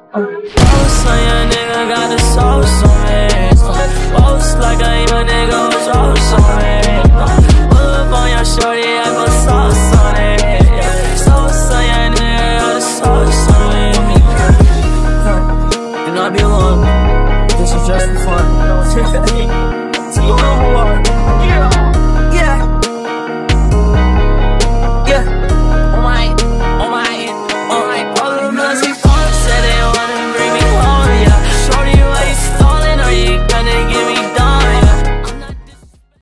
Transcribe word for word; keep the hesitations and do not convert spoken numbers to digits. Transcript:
Boss on your nigga, got the sauce on me. Boss like a young nigga was sauce on me. Pull up on your shorty, I go sauce on it. Sauce on your nigga, got the sauce on me. Do not be alone, this is just for fun.